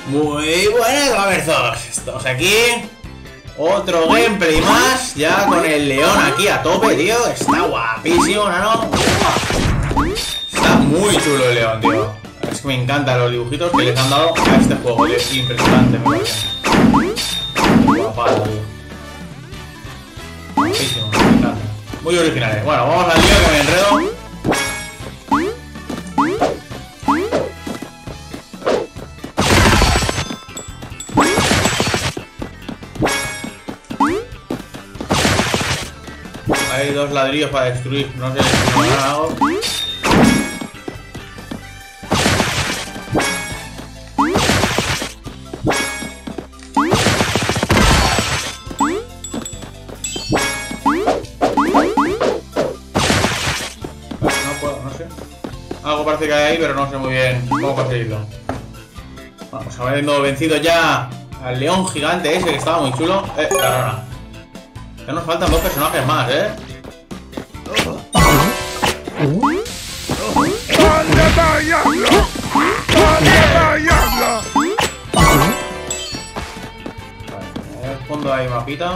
Muy buenas, Gamerzos. Estamos aquí. Otro gameplay más. Ya con el león aquí a tope, tío. Está guapísimo, ¿no? Está muy chulo el león, tío. Es que me encantan los dibujitos que les han dado a este juego, tío. Es impresionante, me parece. Guapado, tío. Guapísimo, me encanta. Muy originales. Bueno, vamos al lío que me enredo. Hay dos ladrillos para destruir, no sé si me hago. No puedo, no sé. Algo parece que hay ahí, pero no sé muy bien cómo conseguirlo. Vamos, habiendo vencido ya al león gigante ese que estaba muy chulo. La rana. Ya nos faltan dos personajes más, ¡Dale, vayabla! ¡Dale, vayabla! Vale, en el fondo hay mapita.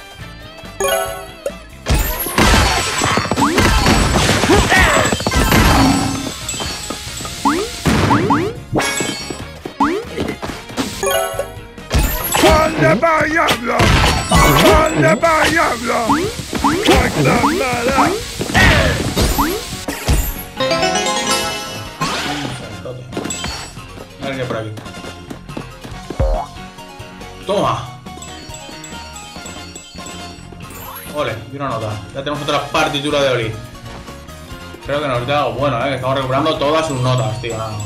¡Dale, vayabla! ¡Dale, vayabla! ¡Aclámala! A ver qué por aquí. Toma. Ole, y una nota. Ya tenemos otra partitura de Oli. Creo que nos da algo bueno, que estamos recuperando todas sus notas, tío. Nada.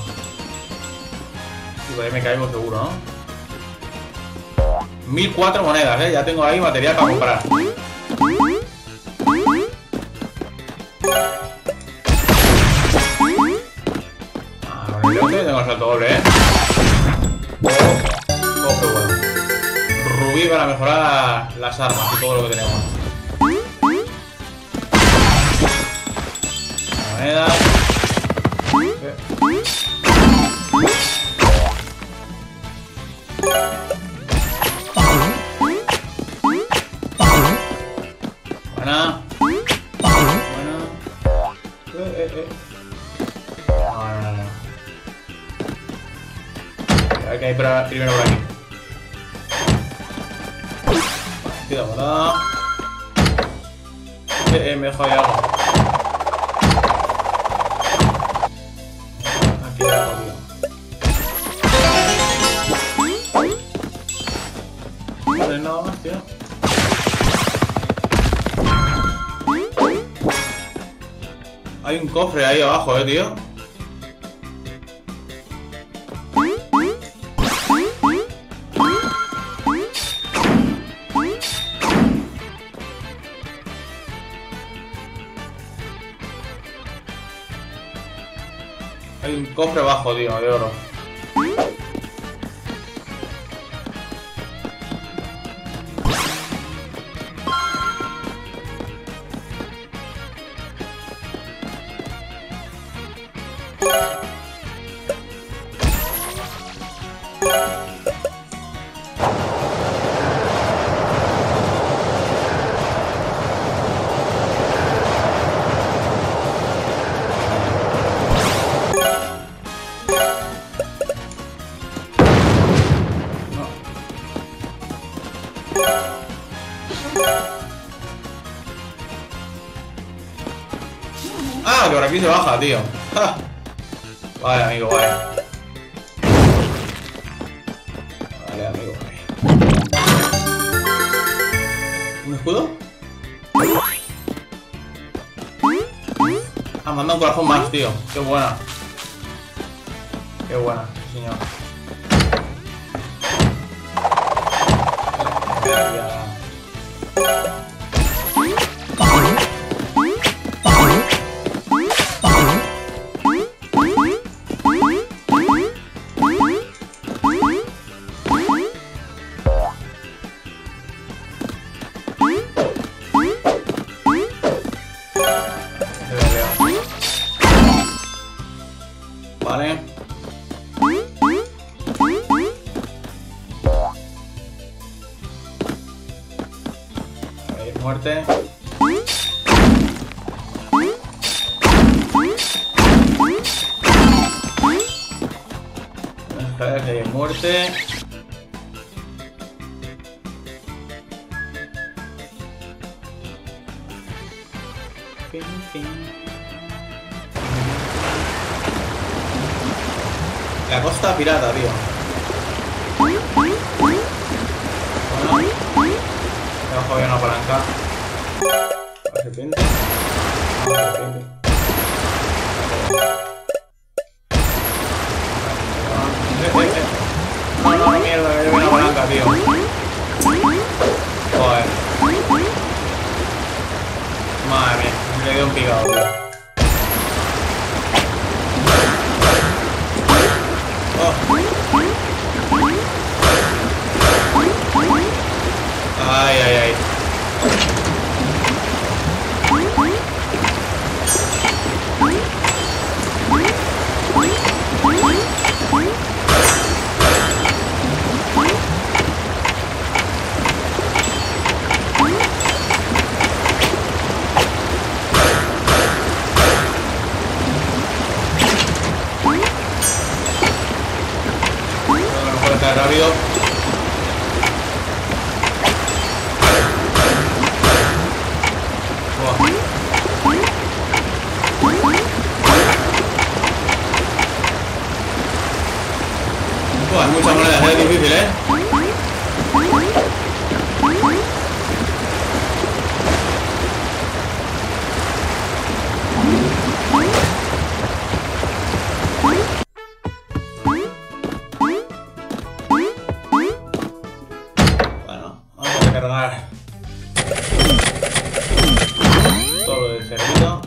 Y por ahí me caigo seguro, ¿no? 1004 monedas, ya tengo ahí material para comprar. Con el otro tengo el salto doble, Cofre bueno. Rubí para mejorar las armas y todo lo que tenemos. Monedas. Buena. Buena. No. A ver qué hay primero por aquí. Cuidado, ¿verdad? Me dejo ahí algo. Aquí hay algo, tío. No hay nada más, tío. Hay un cofre ahí abajo, tío. Hay un cofre abajo, tío, de oro. Ah, que por aquí se baja, tío. ¡Ja! Vale, amigo, vale. Vale, amigo, vale. ¿Un escudo? Ah, manda un corazón más, tío. Qué buena. Qué buena, sí, señor. Vale. Muerte. Escaleras de muerte. La costa pirata, tío. Bueno. Debajo había una palanca. La serpiente. La serpiente. No, mierda, que lleve una palanca, tío. Joder. Madre mía, le dio un picado, tío. Ay, ay, ay. Rápido. Hay muchas monedas, es difícil, ¿eh? Bueno, vamos a recargar todo lo del servicio.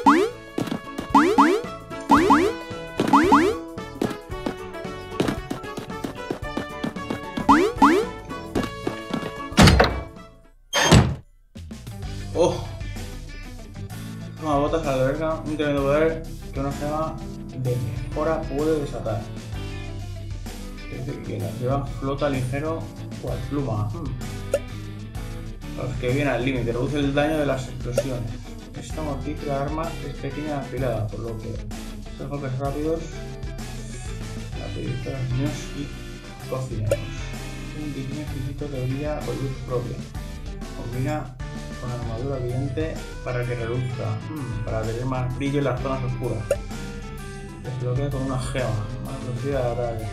¡Oh! Toma botas a la alberca, un tremendo poder que una gema de mejora puede desatar. Es decir, que la lleva flota ligero cual pluma. Los que vienen al límite, reduce el daño de las explosiones. Esta mortífera arma es pequeña y afilada, por lo que estos golpes rápidos la pedirte a los niños y cocineros. Un pequeño exquisito que brilla con luz propia. Combina con armadura evidente para que reduzca, para tener más brillo en las zonas oscuras. Desbloquea con una gema, más velocidad de ataque.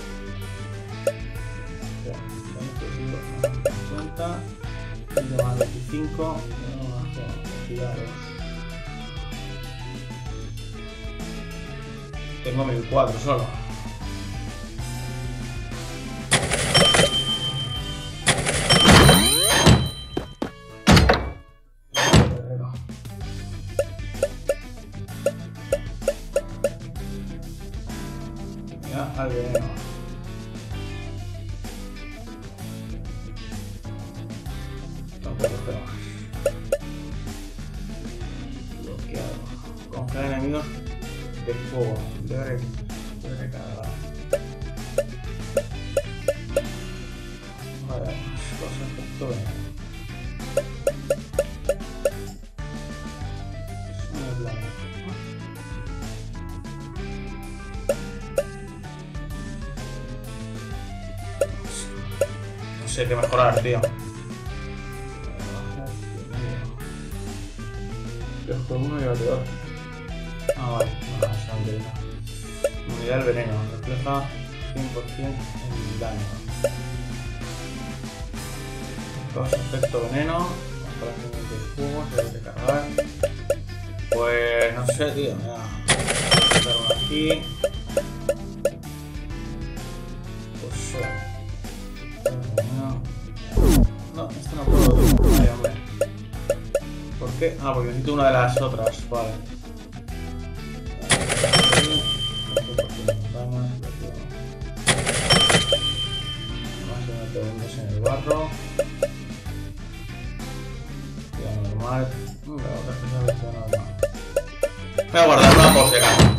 50, 20 más 25, una gema, velocidad 2. Tengo 1004 solo. Al veneno. Tampoco creo más. Bloqueado. Congela enemigos de fuego. Debe recargar. Vale, los efectos veneno. No sé qué mejorar, tío. Yo juego uno y otro dos. Ah, vale, no, esa no interesa. Unidad del veneno, refleja 100% en daño. Causa efecto veneno, comparaciones de fuego, se debe recargar. Pues no sé, tío, voy a poner uno aquí. Pues no, esto no puedo. Ay, hombre. ¿Por qué? Ah, porque necesito una de las otras, vale. Más de 1 segundos en el barro. Vida normal. La otra es una versión normal. Voy a guardar una por si acaso.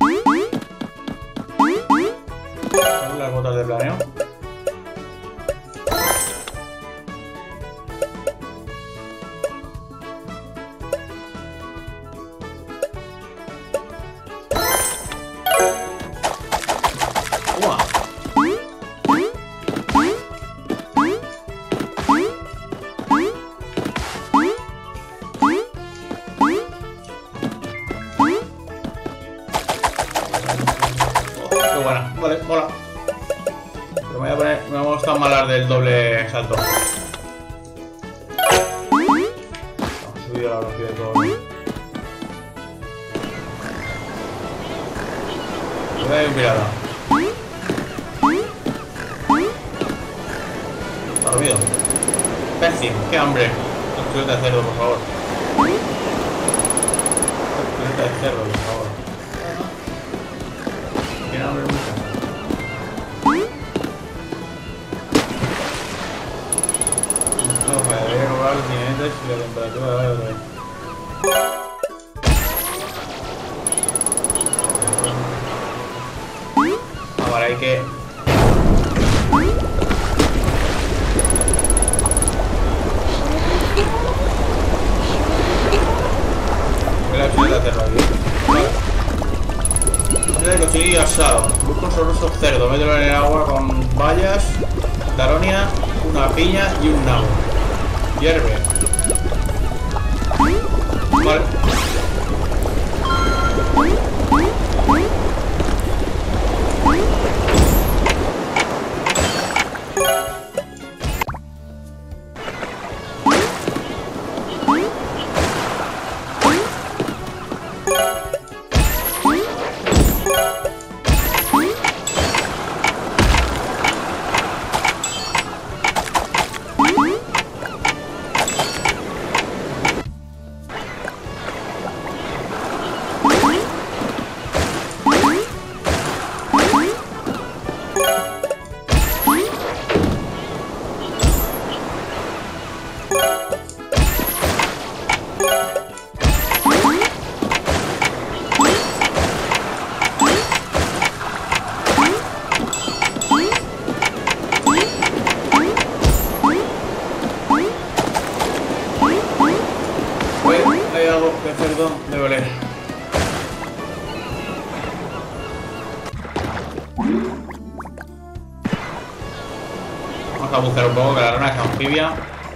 Las botas de planeo. buena. Vale, mola. Pero me voy a poner... Me gustan más las del doble salto. He subido la velocidad de todo. Hay un pirata. Está dormido. Pecín, qué hambre. Una chuleta de cerdo, por favor. Una chuleta de cerdo, por favor. Tiene hambre mucha. No, me debería robar los ingredientes y la temperatura de otra vez. Ahora hay que... Voy a la chuleta de cerdo aquí. Vale. El cochinillo asado. Busca un sabroso cerdo. Mételo en el agua con bayas, daronia, una piña y un nabo. Hierve. Vale. Hay algo de cerdo de oler. Vamos a buscar un poco que la rana es anfibia.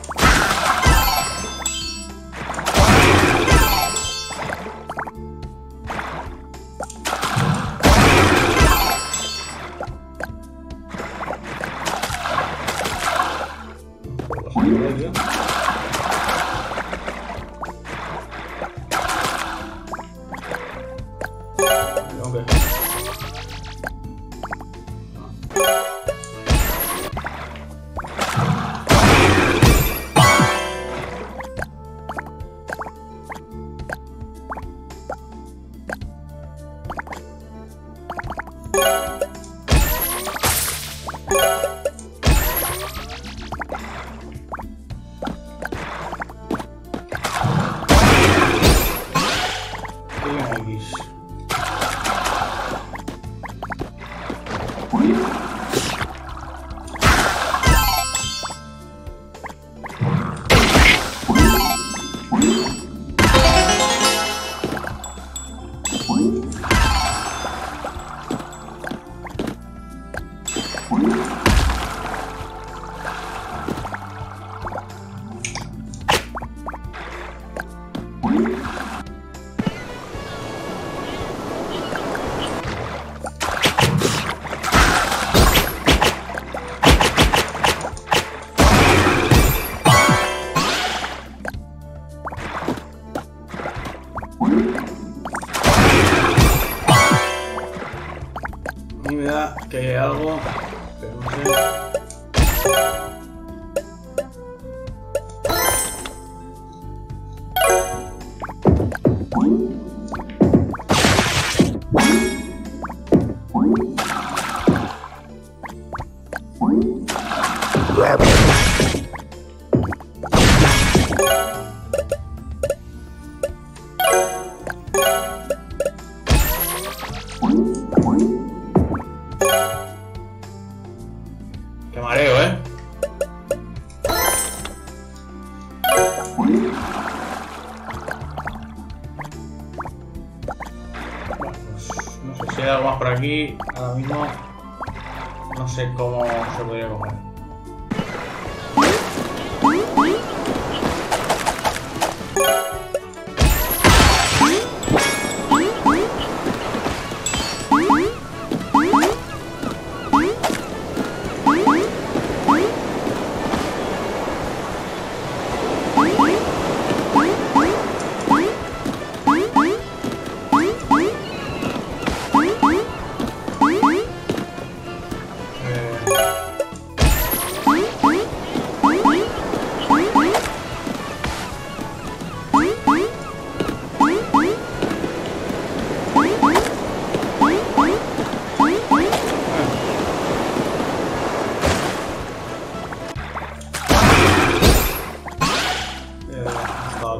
Y me da que hay algo, pero no sé. Qué mareo, ¿eh? Pues no sé si hay algo más por aquí. Ahora mismo no sé cómo se podría coger.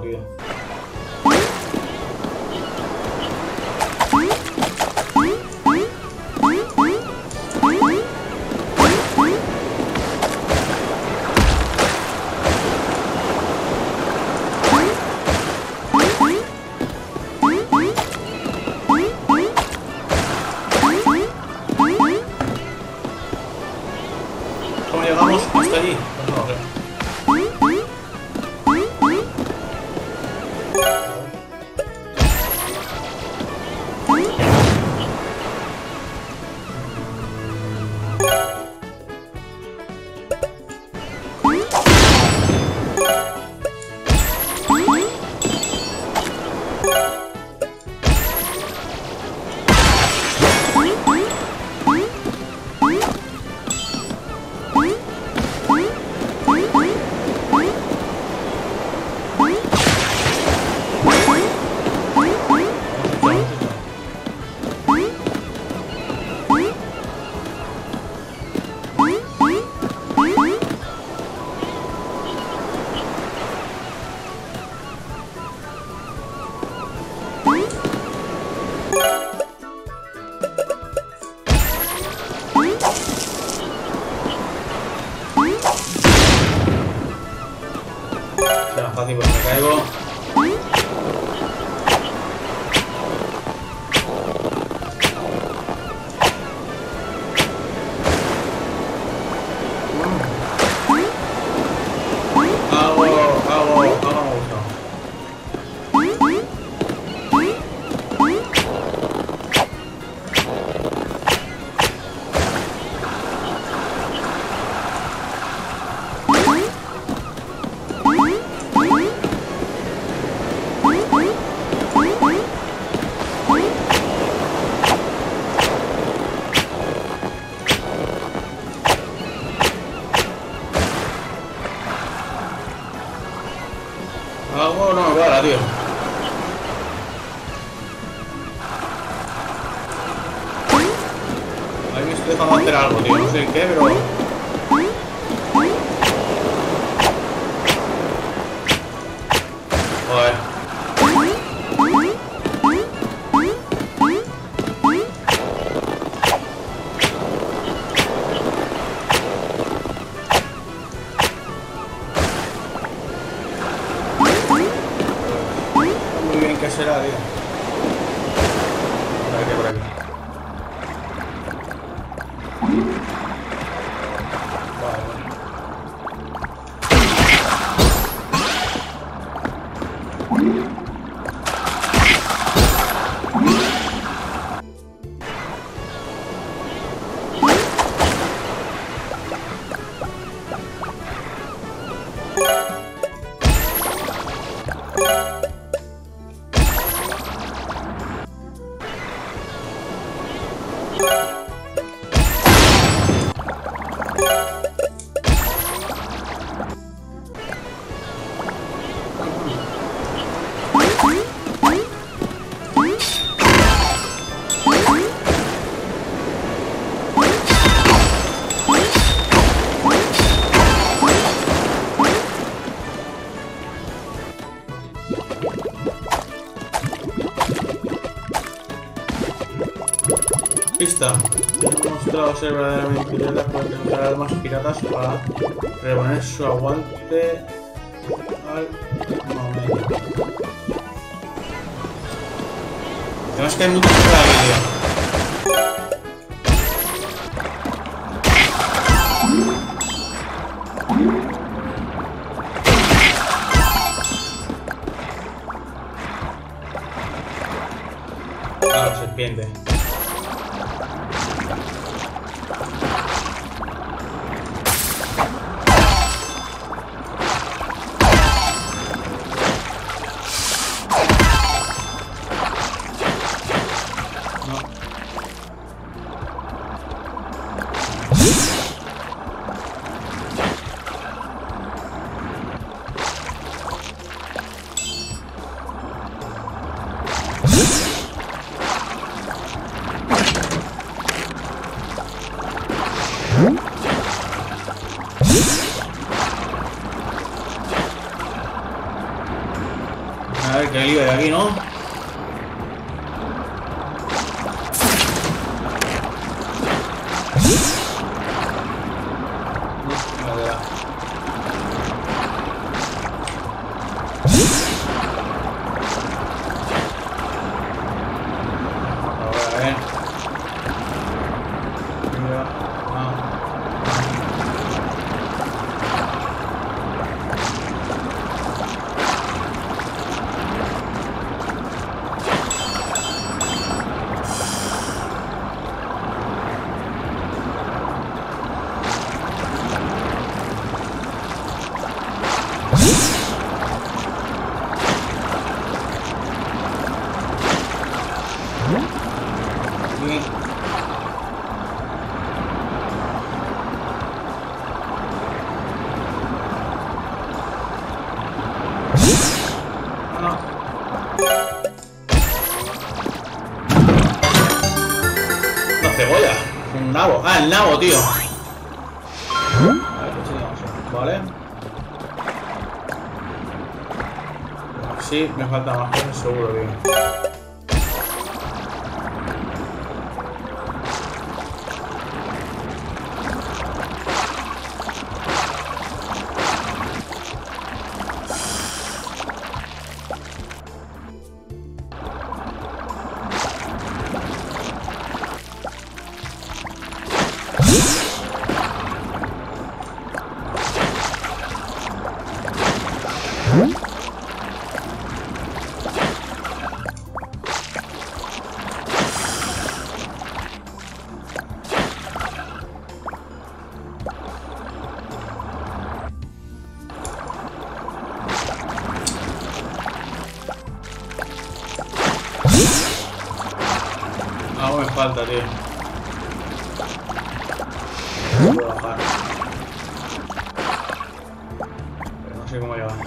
tío. ¿Cómo llegamos hasta allí? Pues no lo sé. Será fácil porque me caigo. Algo no me para, tío. Ahí me estoy dejando hacer algo, tío. No sé qué, pero... Joder. Muy bien, ¿qué será, tío? A ver qué por aquí. Vale, vale. Pista. Hemos mostrado ser verdaderamente piratas para encontrar armas piratas para reponer su aguante al momento. Tenemos que hay mucho para el vídeo. Ah, serpiente. A ver qué lío de aquí, ¿no? Cebolla, un nabo. Ah, el nabo, tío. Vale. Sí, me falta más cosas, seguro, tío. Algo me falta, tío. Voy a bajar. Pero no sé cómo llevar.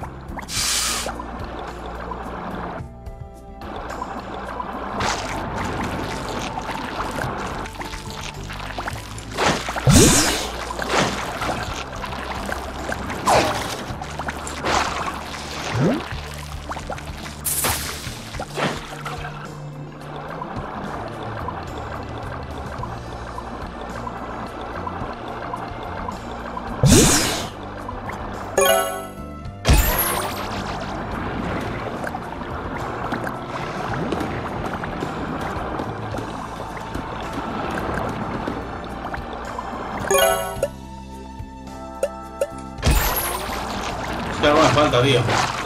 Es que algo me falta, tío.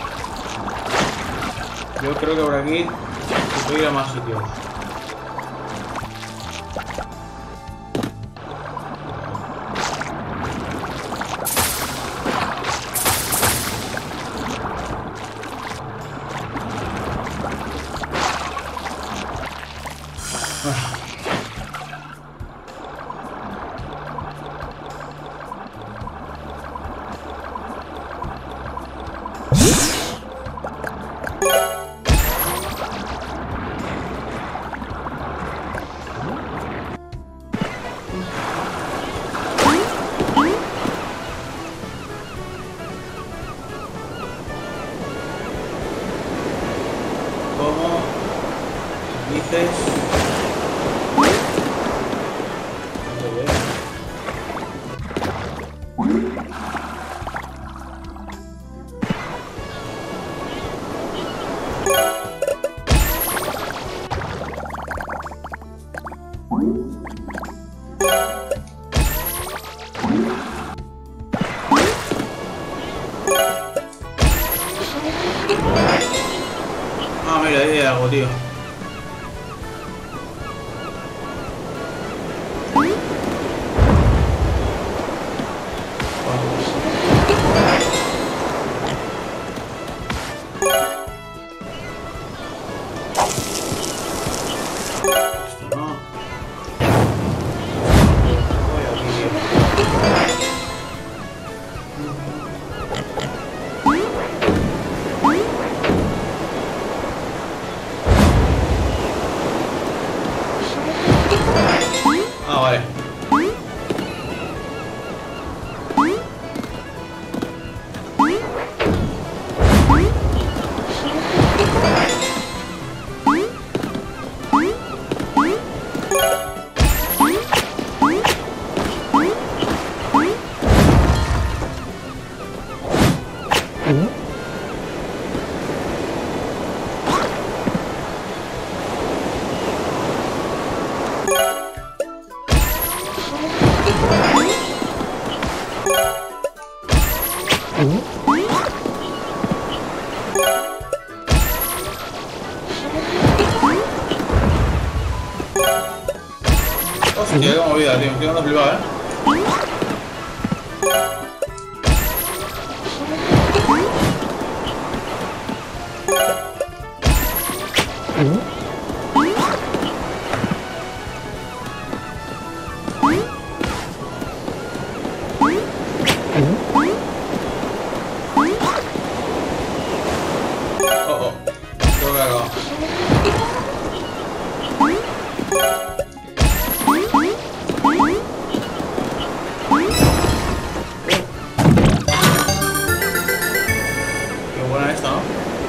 Yo creo que por aquí se puede ir a más sitios. ¿Cómo dices? Ah, mira, ahí hay algo, tío. Esto no. Voy aquí, tío. Hostia, qué movida, tío. Estoy dando flipado, Oh, creo que acabo. Qué buena esta, ¿no?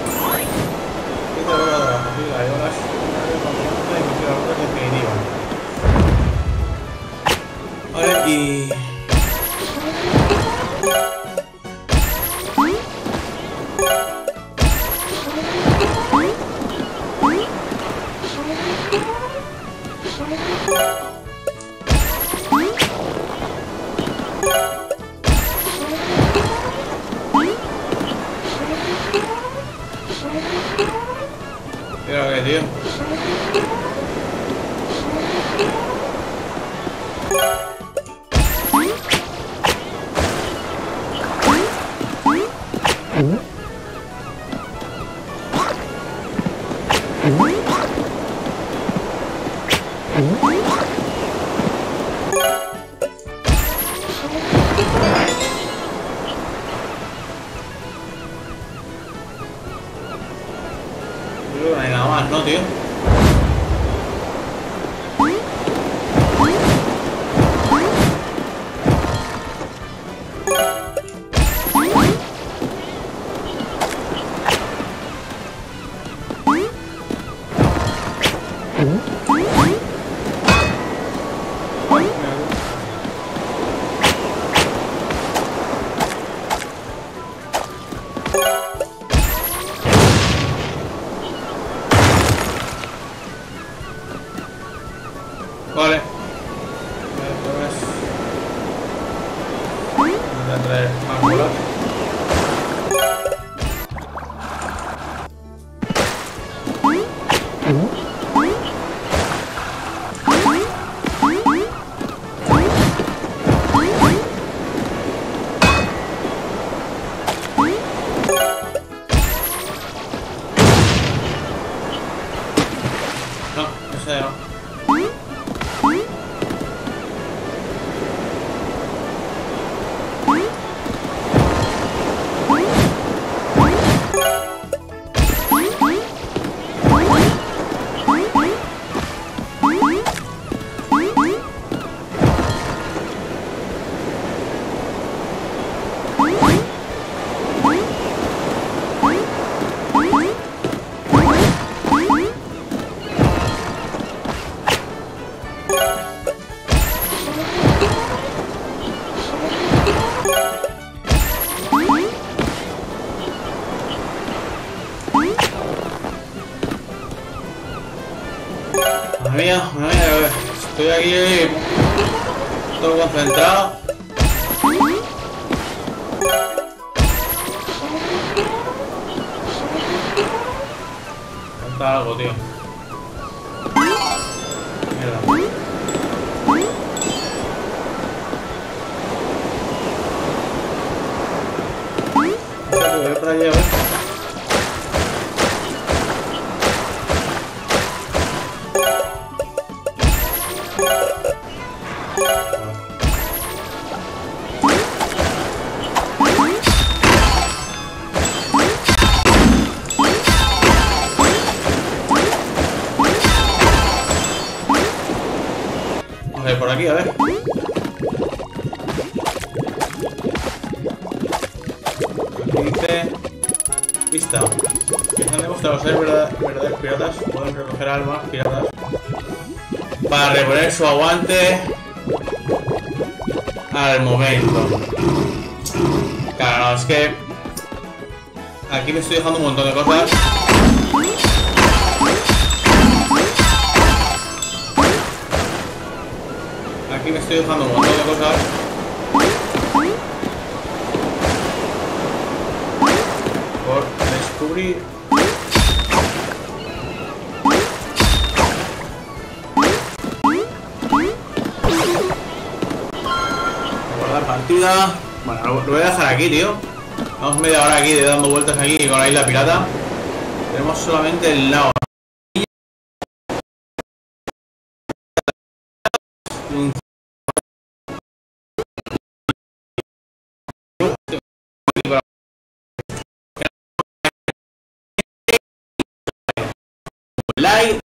Vale, y... Mira que tío. Creo que no hay nada más, ¿no, tío? Vale. Voy a traer más bolas. No, ese no. Madre mía, estoy aquí todo concentrado. Falta algo, tío. Mierda. Voy por allí a ver. Vamos a ir por aquí, a ver. Dice... Pista. Han demostrado ser verdaderos piratas. Pueden recoger armas piratas para reponer su aguante al momento. Claro, no, es que Aquí me estoy dejando un montón de cosas. Aquí me estoy dejando un montón de cosas. Por descubrir. Guardar partida. Bueno, lo voy a dejar aquí, tío. Vamos media hora aquí dando vueltas aquí con la isla pirata. Tenemos solamente el lado. Like